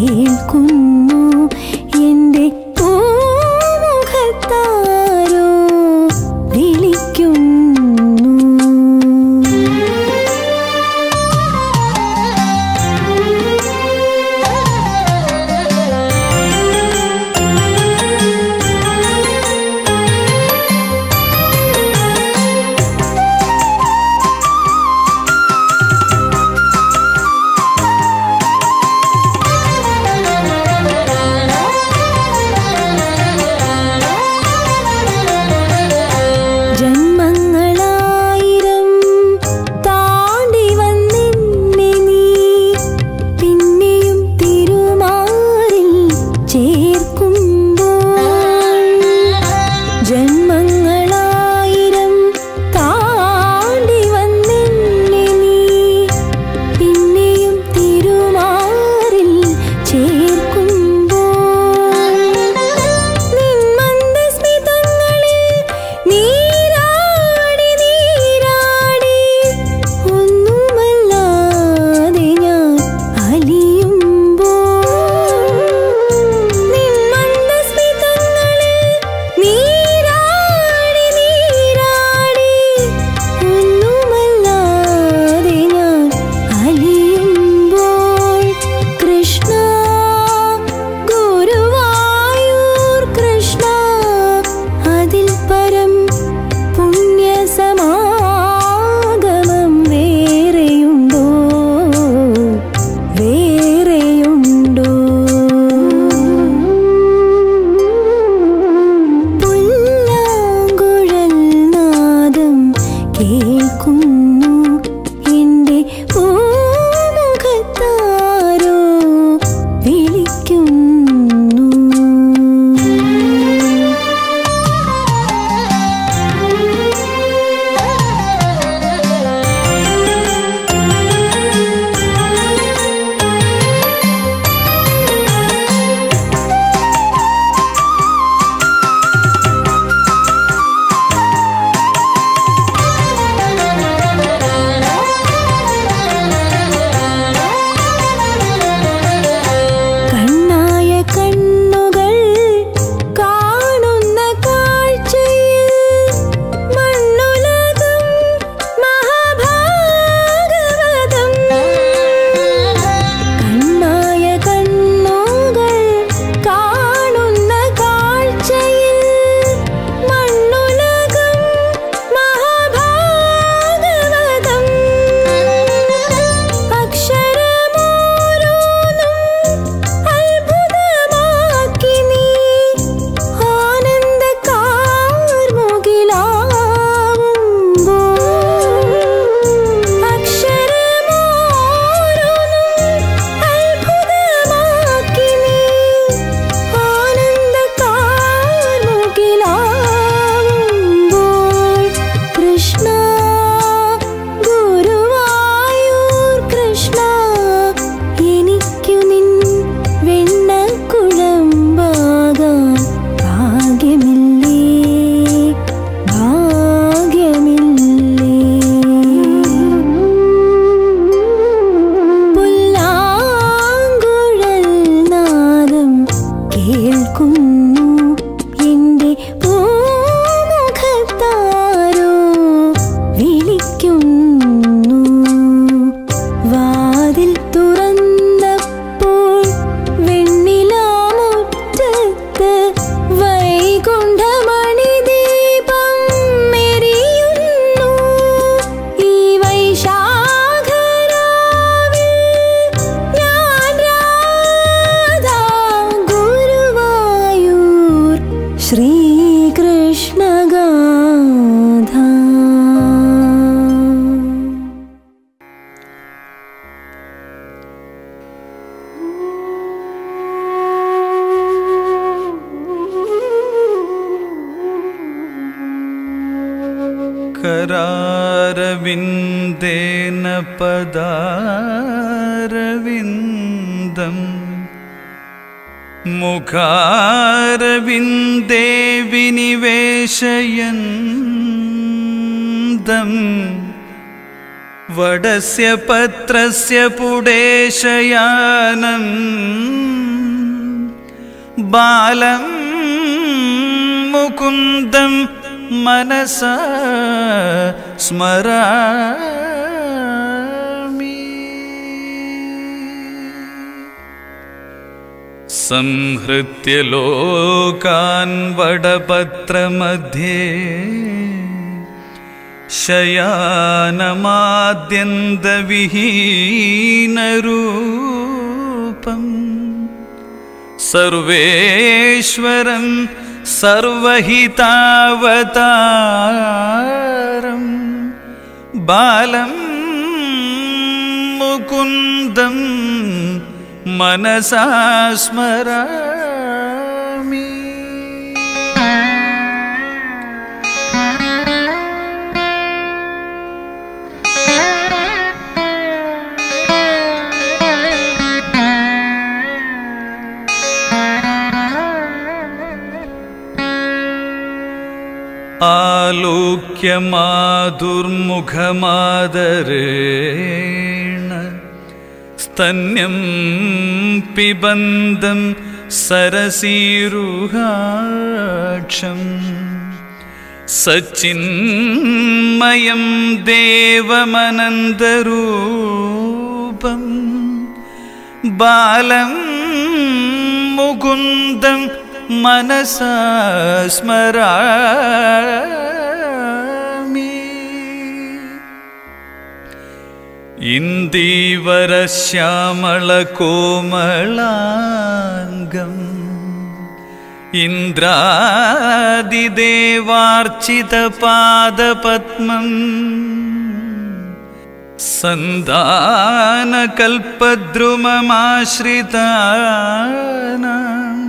കേൾക്കുന്നു എൻ്റെ പൂമുഖത്താരോ വിളിക്കുന്നു. करारविन्देन पदारविन्दम् मुखारविन्दे विनिवेशयन्तम् वडस्य पत्रस्य पुडेशयानम् ബാലം മുകുന്ദം മനസാ സ്മരാമി. സംഹൃത്യ ലോകാൻ വടപത്രമധ്യേ ശയാനമാദ്യന്തവിഹീനരൂപം സർവേശ്വരം സർവഹിതാവതാരം ബാലം മുകുന്ദം മനസാ സ്മരാമി. ആലോക്യ മാധുർമുഖമാദരേണ സ്തന്യം പിബന്തം സരസീരുഹാക്ഷം സച്ചിന്മയം ദേവമനന്തരൂപം ബാലം മുകുന്ദം മനസാ സ്മരാമി. ഇന്ദീവരശ്യാമളകോമളാംഗം ഇന്ദ്രാദിദേവാർച്ചിതപാദപദ്മം സന്താനകൽപദ്രുമമാശ്രിതാനാം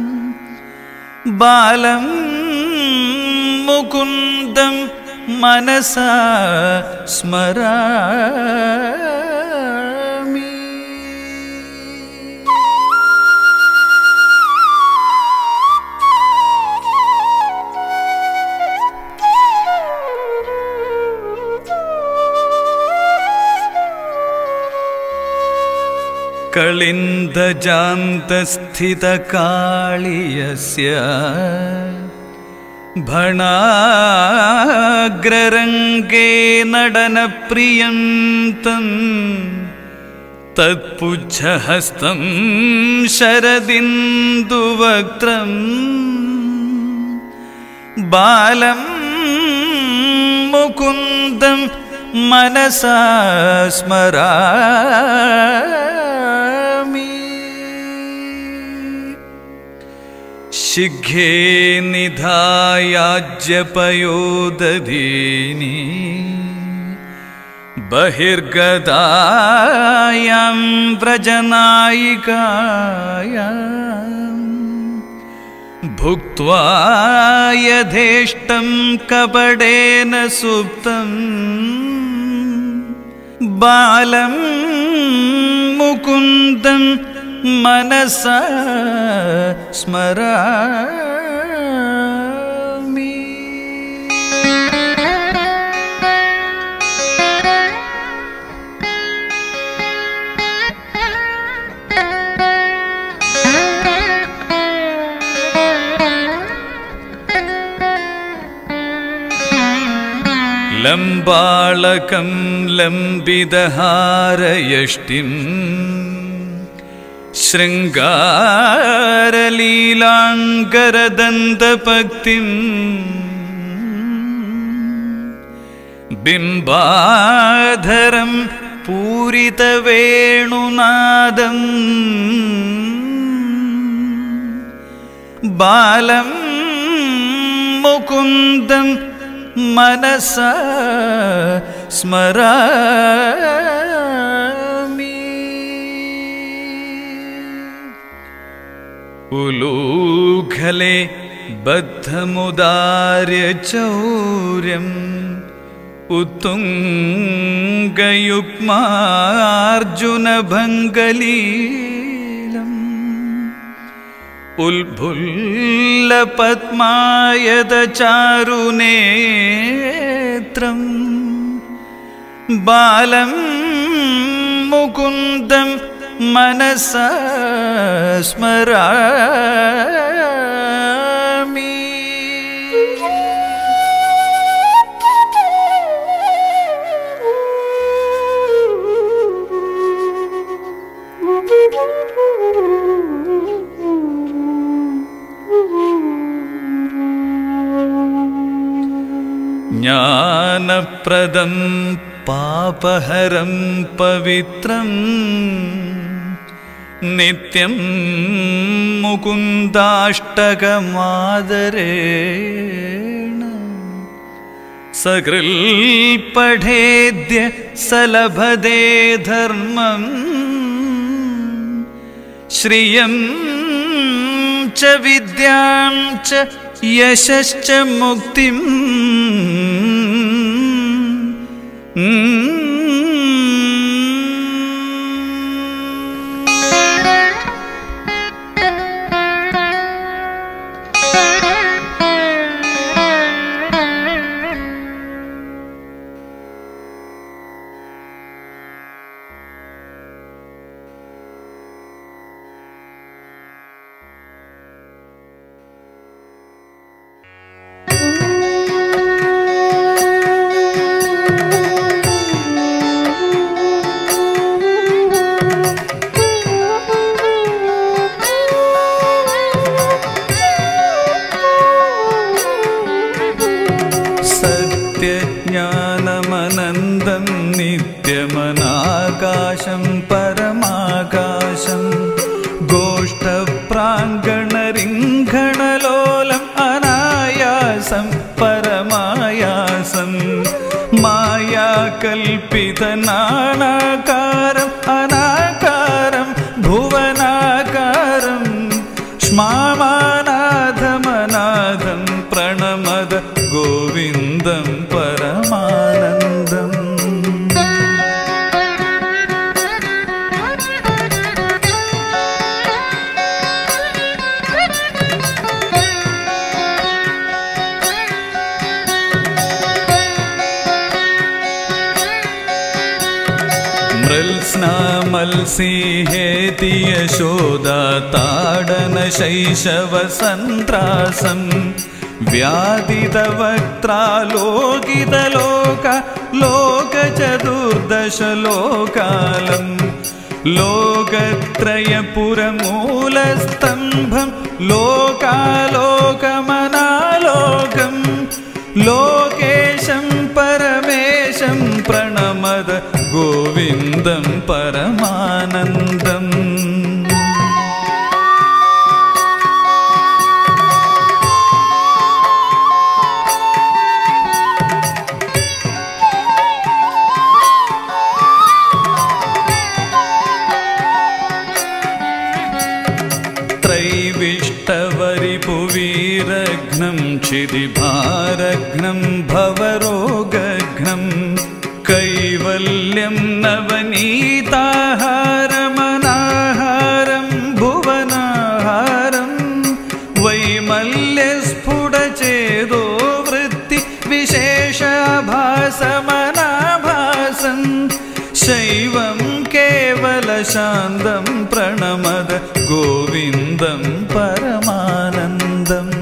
ബാലം മുകുന്ദം മനസാ സ്മരാമി. कलिन्दजान्तस्थितकाळीयस्य भणाग्ररङ्गे नडनप्रियन्तं तत्पुच्छहस्तं शरदिन्दुवक्त्रं बालं मुकुन्दं मनसा स्मरामि. शिघ्रे निधायाज्यपयोदधीनि बहिर्गतायां व्रजनायिकायां भुक्त्वा यथेष्टं कपडेन सुप्तं बालं मुकुन्दं मनसा स्मरामि. लम्बाळकं लम्बितहारयष्टिं शृङ्गारलीलाङ्गरदन्तपक्तिं बिम्बाधरं पूरितवेणुनादं बालं मुकुन्दं मनसा स्मरामि. उलूखले बद्धमुदार्य चौर्यम् उत्तुङ्गयुग्मार्जुनभङ्गलीलम् उल्फुल्लपद्मायतचारुनेत्रं बालं मुकुन्दं मनसा स्मरामि. ज्ञानप्रदं पापहरं पवित्रं नित्यं मुकुन्दाष्टकमादरेण सकृल् पठेद्य सलभते धर्मं श्रियं च विद्यां च यशश्च मुक्तिम् ज्ञानमनन्दं नित्यमनाकाशं परमाकाशं गोष्ठप्राङ्गणरिङ्गणलोलम् अनायासं परमायासं मायाकल्पितनानाकारम् अनाकारं भुवनाकारं श्मामानाथमनाथं प्रणमद गोविन्दं परमानन्दम् मृत्स्नामल्सीहेति यशोदा ताडनशैशवसन्त्रासं व्याधितवक्त्रालोकितलोक लोकचतुर्दशलोकालं लोकत्रयपुरमूलस्तम्भं लोकालोकमनालोकं लोकेशं परमेशं प्रणमद गोविन्दं परमानन्दम् त्रैविष्टवरिपुवीरघ्नं क्षितिभारघ्नं भवरोगघ्नं कैवल्यं नवनीताहारमनाहारं भुवनाहारं वैमल्यस्फुटचेदो वृत्ति विशेषाभासमनाभासं शैवं केवलशान्तं प्रणमद गोविन्दं परमानन्दम्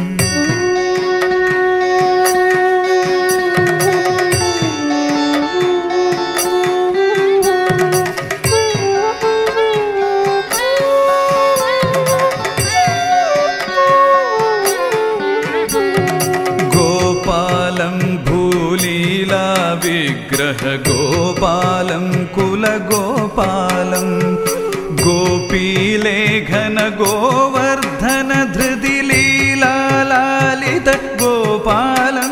विग्रह गोपालं कुलगोपालं गोपीलेखन गोवर्धन धृतिलीलालित गोपालं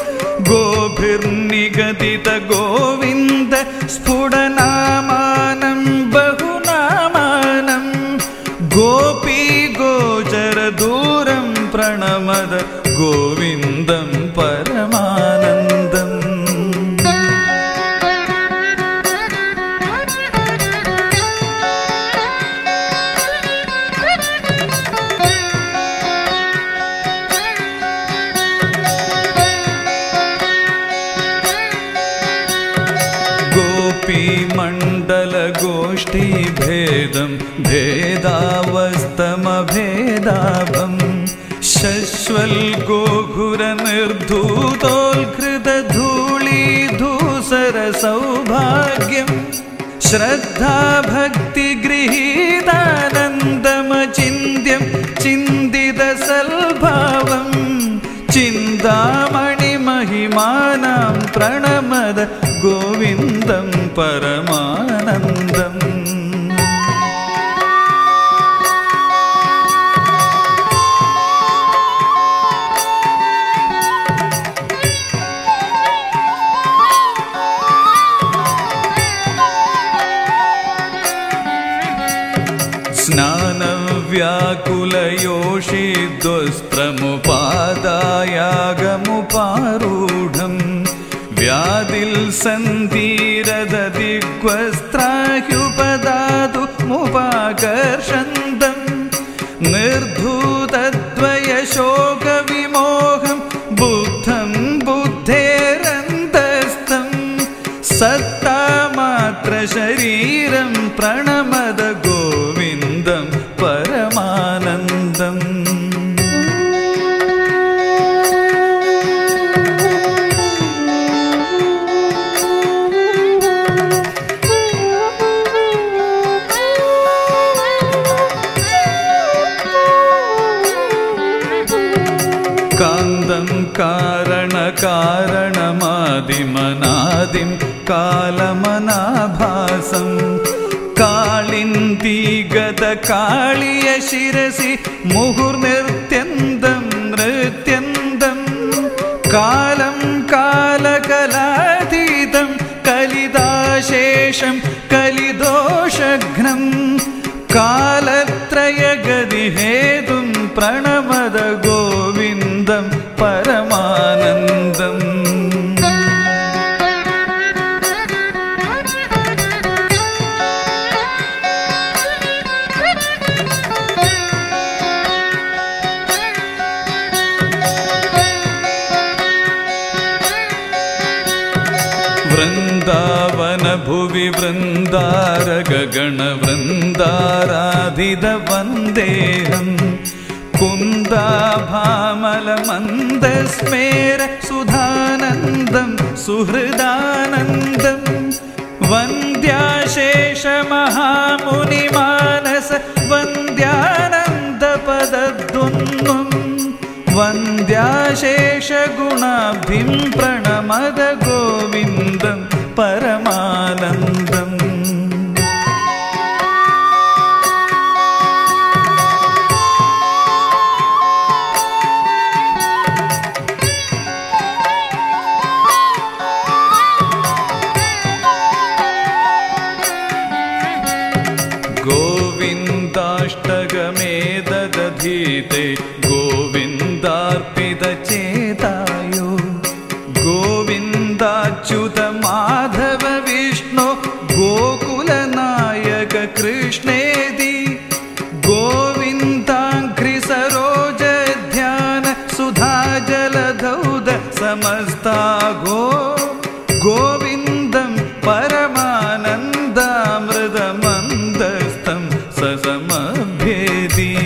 गोभिर्निगदित गोविन्द स्फुटनामानं बहुनामानं गोपी गोचर दूरं प्रणमद गोविन्दं परमानन्दम् मण्डलगोष्ठी भेदं भेदावस्तमभेदाभं शश्वल्गोघुरनिर्धूतोल्कृतधूलीधूसरसौभाग्यं श्रद्धा भक्तिगृहीतानन्दमचिन्त्यं चिन्तितसल्भावं चिन्तामणिमहिमा प्रणमद गोविन्दं परमानन्दम् स्नानव्याकुलयोषिद्वस्त्रमुपादायागमुपारूढं व्याधिल् सन्तीरददिग्वस्त्राह्युपदातुमुपाकर्षन्तम् निर्धूतद्वयशोकविमोहं बुद्धं बुद्धेरन्तस्थं सत्तामात्रशरीरं प्रणमद गोविन्दं परमानन्दम् कान्दं कारणकारणमादिमनादिं कालमनाभासं कालिन्दीगतकाळिय शिरसि मुहुर्नृत्यन्दं नृत्यन्दं कालं कालकलातीतं कलिदाशेषं कलिदोषघ्नं कालत्रयगतिहेतुं प्रणमद गोविन्दं परमानन्दम् वृन्दावनभुवि वृन्दारगगणवृन्दाराधितवन्देहम् कुन्दाभामलमन्दस्मेर सुधानन्दं सुहृदानन्दं वन्द्याशेषमहामुनिमानस वन्द्यानन्दपदद्वन्द्वं वन्द्याशेषगुणाब्धिं प्रणमद गोविन्दं परमानन्दम् गोविन्दाष्टकमेतदधीते गोविन्दार्पितचेतायो गोविन्दाच्युत माधव विष्णु गोकुलनायक कृष्णेति गोविन्दाङ्घ्रिसरोजध्यान सुधाजलधौत समस्ताघो गोविन्दं परमानन्दामृतमन्दस्थं ससमभ्येति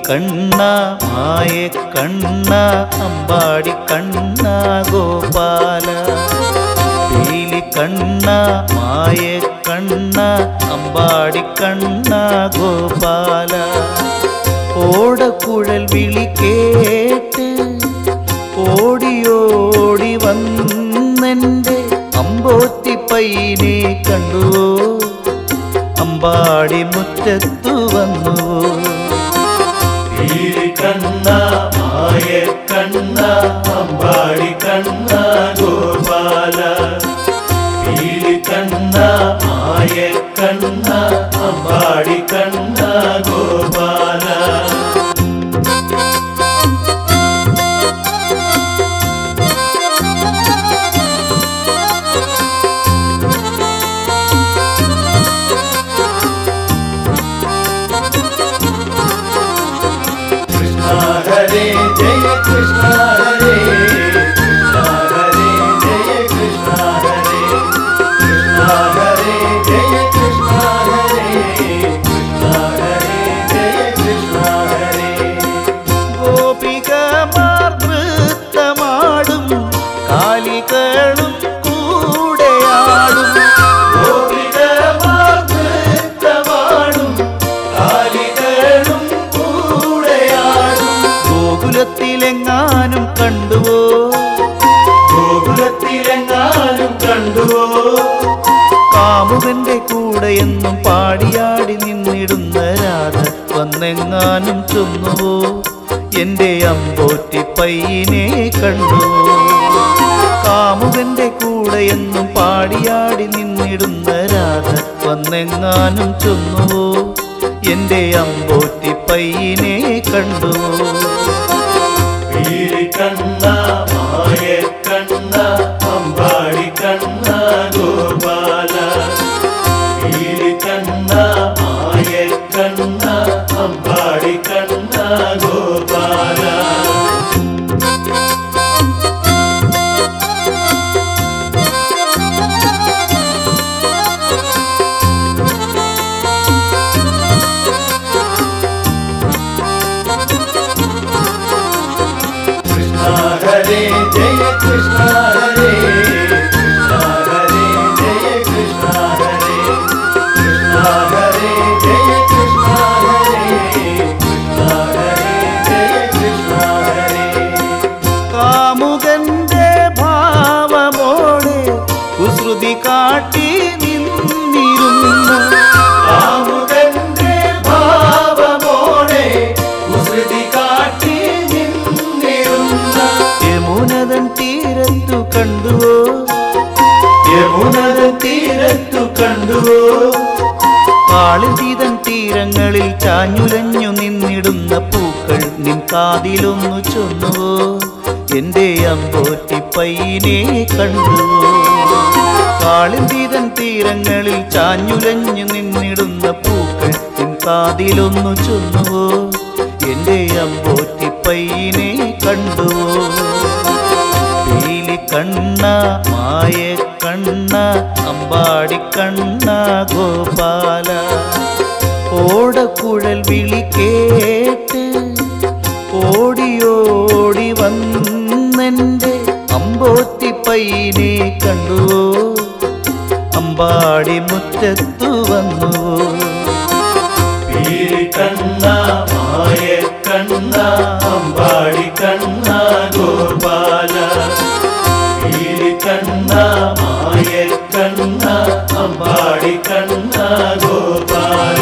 കണ്ണ മായ കണ്ണ അമ്പാടി കണ്ണ ഗോപാല പീലി കണ്ണ മായ കണ്ണ അമ്പാടി കണ്ണ ഗോപാല ഓടക്കുഴൽ വിളി കേട്ട് ഓടിയോടി വന്നെൻ്റെ അമ്പോത്തി പയ്യനെ കണ്ടുവോ അമ്പാടി മുറ്റത്തു വന്നുവോ പീലി കണ്ണ മായ കണ്ണ അമ്പാടി കണ്ണ ഗോപാല പീലി കണ്ണ മായ കണ്ണ അമ്പാടി കണ്ണ ഗോപാല हरे जय कृष्ण हरे कृष्ण हरे जय कृष्ण हरे कृष्ण हरे जय कृष्ण हरे कृष्ण हरे जय कृष्ण हरे ഗോപികമാർ നൃത്തമാടും കാലികളും കൂടെയാടും ഗോപികമാർ നൃത്തമാടും കാലികളും ഗോകുലത്തിലെങ്ങാനും കണ്ടുവോ ഗോകുലത്തിലെങ്ങാനും കണ്ടുവോ കാമുകന്റെ കൂടെ എന്നും പാടിയാടി നിന്നിടുന്ന രാധ വന്നെങ്ങാനും ചൊന്നുവോ എൻ്റെ അമ്പോറ്റി പയ്യനെ കണ്ടുവോ കാമുകന്റെ കൂടെ എന്നും പാടിയാടി നിന്നിടുന്ന രാധ വന്നെങ്ങാനും ചൊന്നുവോ എൻ്റെ അമ്പോറ്റി പയ്യനെ കണ്ടുവോ പീലി കണ്ണ മായ കണ്ണ അമ്പാടി കണ്ണ ഗോപാല പീലി കണ്ണ മായ കണ്ണ അമ്പാടി കണ്ണ ഗോപാല हरे जय कृष्ण हरे कृष्ण हरे जय कृष्ण हरे कृष्ण हरे जय कृष्ण हरे कृष्ण हरे जय कृष्ण हरे കാമുകന്റെ ഭാവമോടെ കുസൃതി കാട്ടി നിന്നിരുന്ന കാമുകന്റെ ഭാവമോടെ കുസൃതി കാട്ടി യമുനതൻ തീരത്തു കണ്ടുവോ യമുനതൻ തീരത്തു കണ്ടുവോ കാളിതീതൻ തീരങ്ങളിൽ ചാഞ്ഞുലഞ്ഞു നിന്നിടുന്ന പൂക്കൾ നിൻ കാതിലൊന്നു ചൊന്നുവോ എൻ്റെ അമ്പോറ്റി പയ്യനെ കണ്ടുവോ കാളിതീതൻ തീരങ്ങളിൽ ചാഞ്ഞുലഞ്ഞു നിന്നിടുന്ന പൂക്കൾ നിൻ കാതിലൊന്നു ചൊന്നുവോ എൻ്റെ അമ്പോറ്റി പയ്യനെ കണ്ടുവോ പീലി കണ്ണ മായ കണ്ണ അമ്പാടി കണ്ണ ഗോപാല ഓടക്കുഴൽ വിളി കേട്ട് ഓടിയോടി വന്നെൻ്റെ അമ്പോത്തി പയ്യനെ കണ്ടുവോ അമ്പാടി മുറ്റത്തു വന്നുവോ പീലി കണ്ണ മായ കണ്ണ അമ്പാടി കണ്ണ ഗോപാല പീലി കണ്ണ മായ കണ്ണ അമ്പാടി കണ്ണ ഗോപാല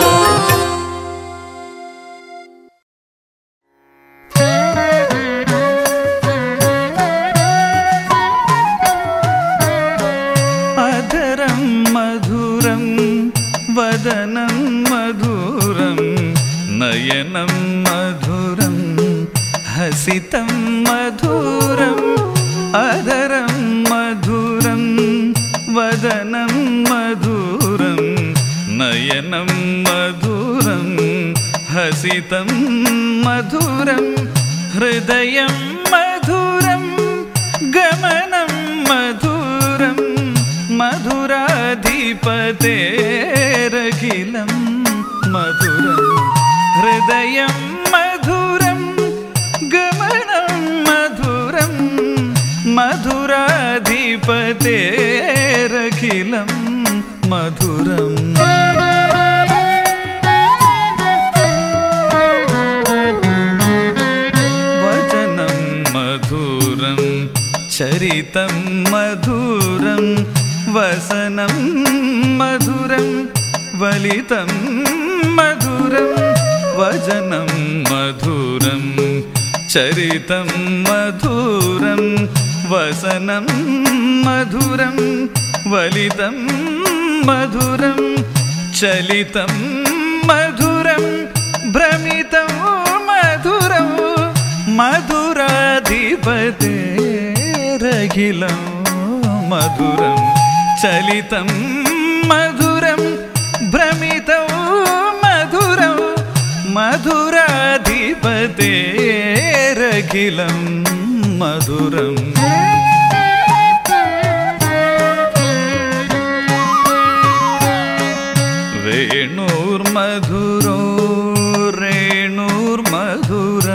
अधरं मधुरं वदनं मधुरं नयनं मधुरं हसितं मधुरम् अधरं मधुरं वदनं मधुरं नयनं मधुरं हसितं मधुरं हृदयं मधुरं गमनं मधुरं मधुराधिपतेरखिलं मधुरं हृदयं मधुराधिपतेरखिलं मधुरम् वचनं मधुरं चरितं मधुरं वसनं मधुरं वलितं मधुरं वचनं मधुरं चरितं मधुरं वसनं मधुरं वलितं मधुरं चलितं मधुरं भ्रमितं मधुरं मधुराधिपतेरखिलं मधुरं चलितं मधुरं भ्रमितं मधुरं मधुराधिपतेरखिलं मधुरम् वेणुर्मधुरो रेणुर्मधुर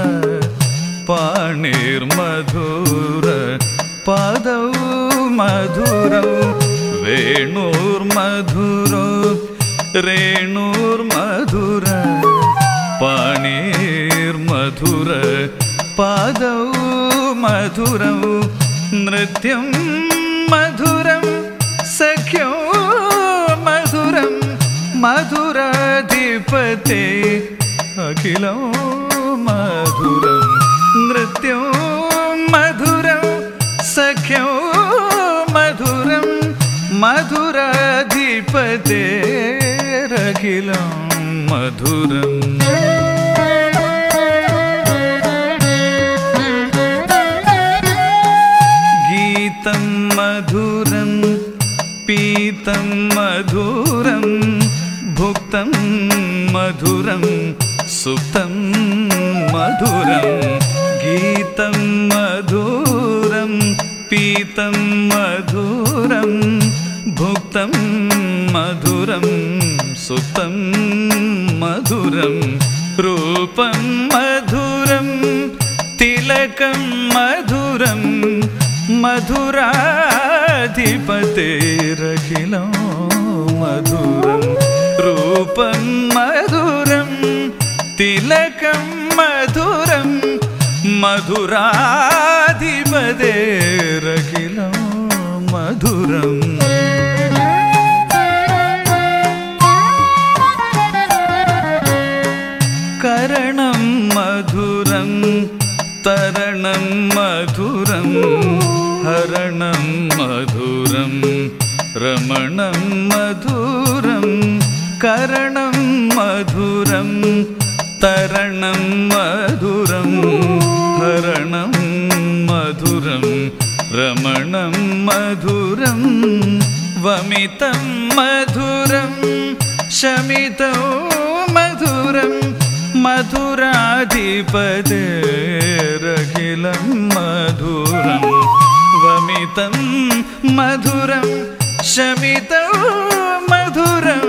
पाणिर्मधुर पादौ मधुरौ वेणुर्मधुरो रेणुर्मधुर पाणिर्मधुर पादौ मधुरौ नृत्यं मधुरं सख्यो मधुरं मधुराधिपते अखिलं मधुरं नृत्यं मधुरं सख्यो मधुरं मधुराधिपतेरखिलं मधुरम् गीतं मधुरं पीतं मधुरं भुक्तं मधुरं सुप्तं मधुरं गीतं मधुरं पीतं मधुरं भुक्तं मधुरं सुप्तं मधुरं रूपं मधुरं तिलकं मधुरं मधुराधिपतेरखिलं मधुरं रूपं मधुरं तिलकं मधुरं मधुराधिपतेरखिलं मधुरम् करणं मधुरं तरणं मधुरं हरणं मधुरं रमणं मधुरं करणं मधुरं तरणं मधुरं हरणं मधुरं रमणं मधुरं वमितं मधुरं शमितं मधुरं मधुराधिपतेरखिलं मधुरं वमितं मधुरं शमितं मधुरं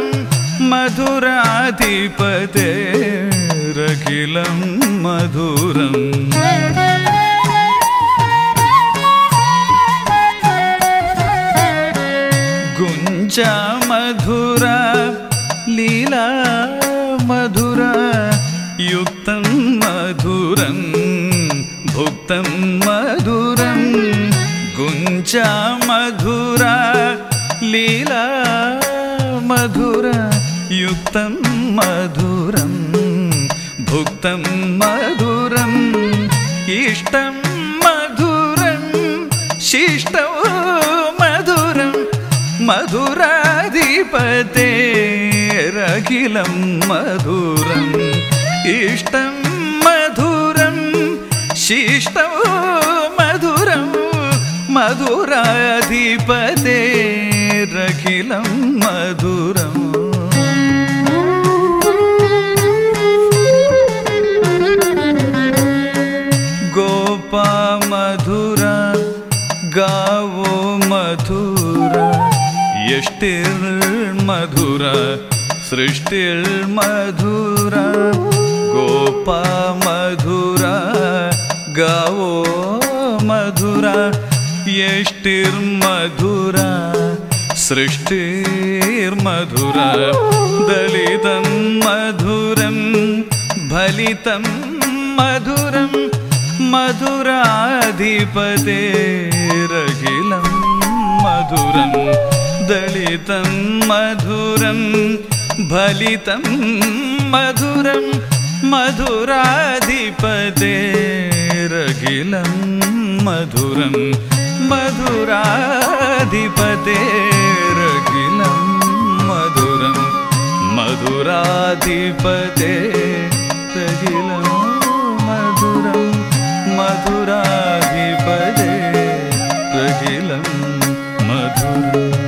मधुराधिपतेरखिलं मधुरम् गुञ्जा मधुरा लीला मधुरा युक्तं मधुरं भुक्तं मधुरं गुञ्जा मधुरा लीला मधुरा युक्तं मधुरं भुक्तं मधुरं इष्टं मधुरं शिष्टं मधुरं मधुराधिपतेरखिलं मधुरम् इष्टं मधुरं शिष्टं मधुरं मधुराधिपतेरखिलं मधुरम् गोपा मधुरा गावो मधुरा यष्टिर्मधुरा सृष्टिर्मधुरा गोपा मधुरा गावो मधुरा यष्टिर्मधुरा सृष्टिर्मधुरा दलितं मधुरं फलितं मधुरं मधुराधिपतेरखिलं मधुरं दलितं मधुरं फलितं मधुरं मधुराधिपतेरखिलं मधुरं मधुराधिपतेरखिलं मधुरं मधुराधिपतेरखिलं मधुरं मधुराधिपतेरखिलं मधुरम्